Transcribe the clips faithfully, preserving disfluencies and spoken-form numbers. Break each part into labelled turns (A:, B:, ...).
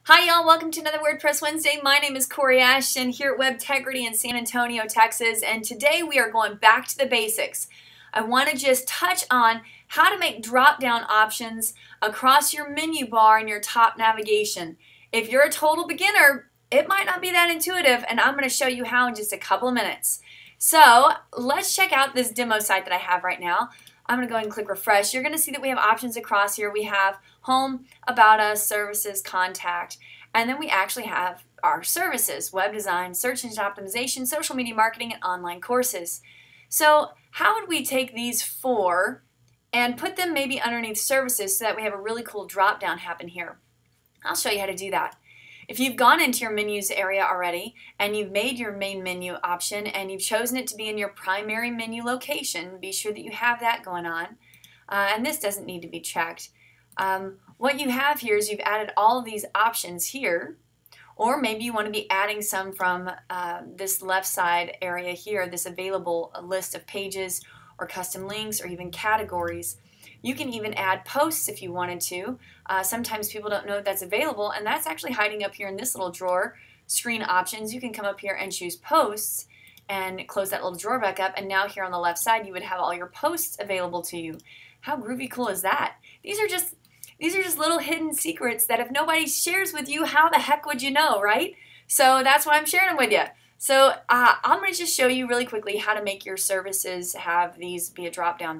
A: Hi y'all, welcome to another WordPress Wednesday. My name is Kori Ashton here at Webtegrity in San Antonio, Texas, and today we are going back to the basics. I want to just touch on how to make drop-down options across your menu bar in your top navigation. If you're a total beginner, it might not be that intuitive, and I'm going to show you how in just a couple of minutes. So let's check out this demo site that I have right now. I'm going to go ahead and click refresh. You're going to see that we have options across here. We have home, about us, services, contact, and then we actually have our services, web design, search engine optimization, social media marketing, and online courses. So how would we take these four and put them maybe underneath services so that we have a really cool drop down happen here? I'll show you how to do that. If you've gone into your menus area already and you've made your main menu option and you've chosen it to be in your primary menu location, be sure that you have that going on. Uh, and this doesn't need to be checked. Um, what you have here is you've added all of these options here, or maybe you want to be adding some from uh, this left side area here, this available list of pages or custom links or even categories. You can even add posts if you wanted to. Uh, sometimes people don't know that's available, and that's actually hiding up here in this little drawer. Screen options, you can come up here and choose posts and close that little drawer back up, and now here on the left side you would have all your posts available to you. How groovy cool is that? These are just these are just little hidden secrets that if nobody shares with you, how the heck would you know, right? So that's why I'm sharing them with you. So uh, I'm going to just show you really quickly how to make your services have these be a drop down.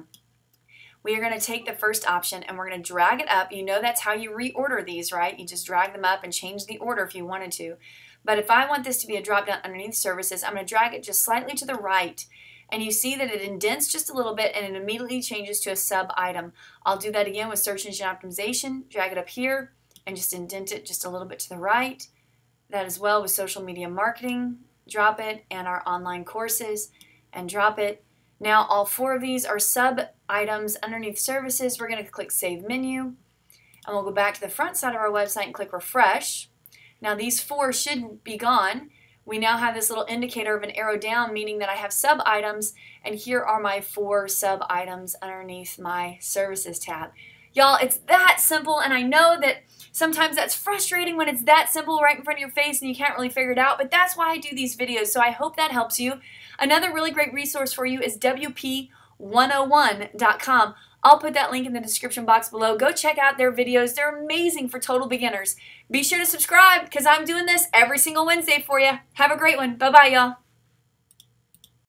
A: We are going to take the first option and we're going to drag it up. You know that's how you reorder these, right? You just drag them up and change the order if you wanted to. But if I want this to be a drop down underneath services, I'm going to drag it just slightly to the right. And you see that it indents just a little bit and it immediately changes to a sub item. I'll do that again with search engine optimization. Drag it up here and just indent it just a little bit to the right. That as well with social media marketing. Drop it, and our online courses, and drop it. Now all four of these are sub items underneath services. We're going to click Save Menu, and we'll go back to the front side of our website and click Refresh. Now these four should be gone. We now have this little indicator of an arrow down, meaning that I have sub items, and here are my four sub items underneath my Services tab. Y'all, it's that simple, and I know that sometimes that's frustrating when it's that simple right in front of your face and you can't really figure it out, but that's why I do these videos, so I hope that helps you. Another really great resource for you is W P one oh one dot com. I'll put that link in the description box below. Go check out their videos. They're amazing for total beginners. Be sure to subscribe because I'm doing this every single Wednesday for you. Have a great one. Bye-bye, y'all.